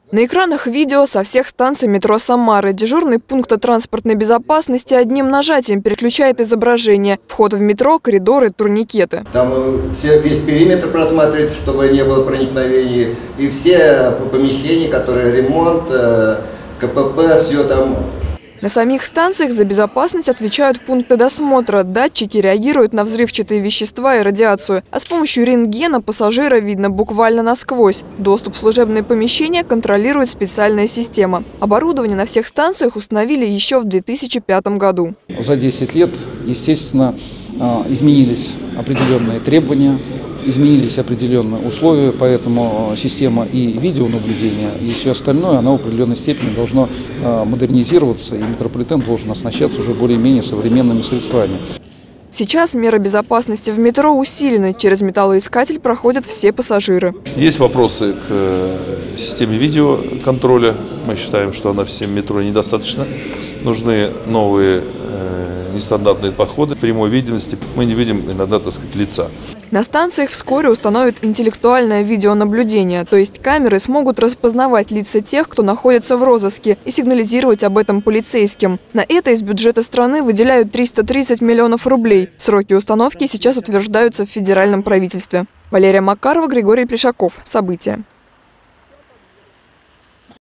На экранах видео со всех станций метро Самары. Дежурный пункта транспортной безопасности одним нажатием переключает изображение. Вход в метро, коридоры, турникеты. Там весь периметр просматривается, чтобы не было проникновений. И все помещения, которые ремонт, КПП, все там. На самих станциях за безопасность отвечают пункты досмотра. Датчики реагируют на взрывчатые вещества и радиацию. А с помощью рентгена пассажира видно буквально насквозь. Доступ в служебные помещения контролирует специальная система. Оборудование на всех станциях установили еще в 2005 году. За 10 лет, естественно, изменились определенные требования, изменились определенные условия, поэтому система и видеонаблюдения, и все остальное, она в определенной степени должно модернизироваться, и метрополитен должен оснащаться уже более-менее современными средствами. Сейчас меры безопасности в метро усилены. Через металлоискатель проходят все пассажиры. Есть вопросы к системе видеоконтроля. Мы считаем, что она всем метро недостаточно. Нужны новые нестандартные подходы. Прямой видимости мы не видим иногда, так сказать, лица. На станциях вскоре установят интеллектуальное видеонаблюдение, то есть камеры смогут распознавать лица тех, кто находится в розыске, и сигнализировать об этом полицейским. На это из бюджета страны выделяют 330 миллионов рублей. Сроки установки сейчас утверждаются в федеральном правительстве. Валерия Макарова, Григорий Плешаков. События.